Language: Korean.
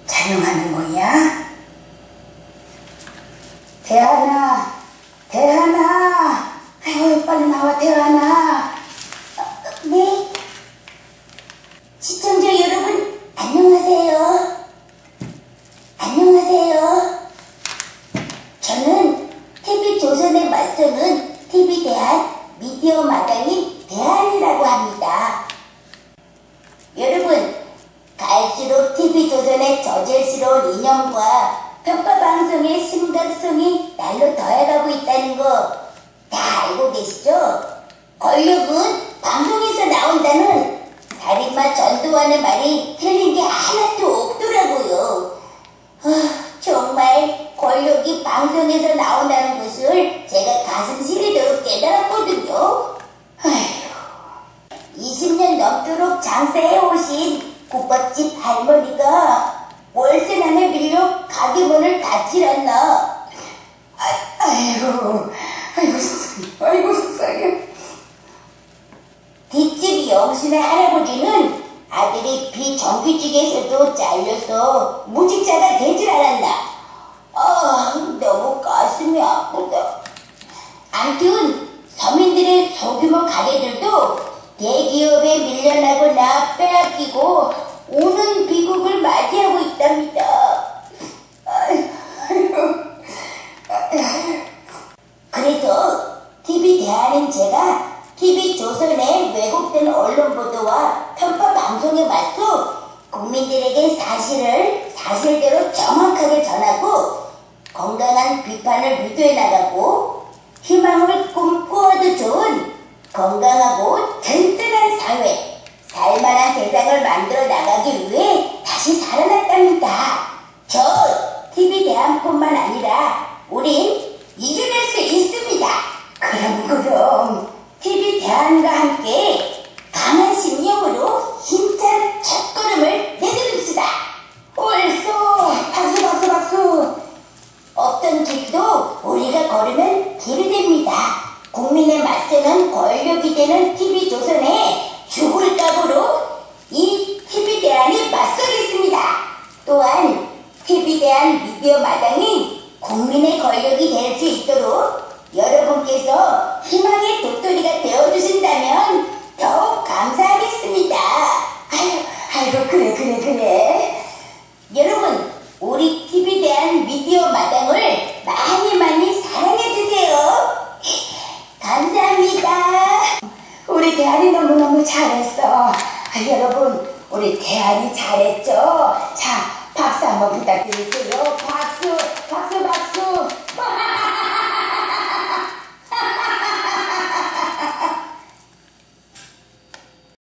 촬영하는 거야? 대하나, 대하나, 아유, 빨리 나와, 대하나. 네? 시청자 여러분, 안녕하세요. 안녕하세요. 저는 TV조선에 맞서는 TV대한 미디어 마당인 대한이라고 합니다. 여러분, 갈수록 TV조선의 저질스러운 이념과 편파방송의 심각성이 날로 더해가고 있다는 거 다 알고 계시죠? 권력은 방송에서 나온다는 살인마 전두환의 말이 틀린 게 하나도 없더라고요. 정말 권력이 방송에서 나온다는 것을 제가 가슴 시리도록 깨달았거든요. 20년 넘도록 장사해오신 국밥집 할머니가 월세난에 밀려 가게 문을 닫질않나. 아이고 속상해. 뒷집 영순의 할아버지는 아들이 비정규직에서도 잘려서 무직자가 되질 않았나. 너무 가슴이 아프다. 암튼 서민들의 소규모 가게들도 대기업에 밀려나거나 빼앗기고 오는 비극을 맞이하고 있답니다. 그래서 TV대한은 제가 TV조선의 왜곡된 언론 보도와 편파 방송에 맞서 국민들에게 사실을 사실대로 정확하게 전하고 건강한 비판을 유도해 나가고 희망을 꿈꾸어도 좋은 건강하고 든든한 사회, 살만한 세상을 만들어 나가기 위해 다시 살아났답니다. 저 TV대한뿐만 아니라 우린 이겨낼 수 있습니다. 그럼 TV대한과 함께 강한 신념으로 힘찬 첫걸음을 내디딥시다. 옳소. 박수. 어떤 길도 우리가 걸으면 길이 됩니다. 국민에 맞서는 권력이 되는 TV조선에 죽을 각오로 이 TV대한이 맞서겠습니다. 또한 TV대한 미디어 마당이 국민의 권력이 될 수 있도록 여러분께서 희망의 도토리가 되어주신다면 더욱 감사하겠습니다. 아이고 그래. 여러분, 우리 TV대한 미디어 마당을 많이 사랑해주세요. 감사합니다. 우리 대한이 너무너무 잘했어. 여러분, 우리 대한이 잘했죠? 자, 박수 한번 부탁드릴게요.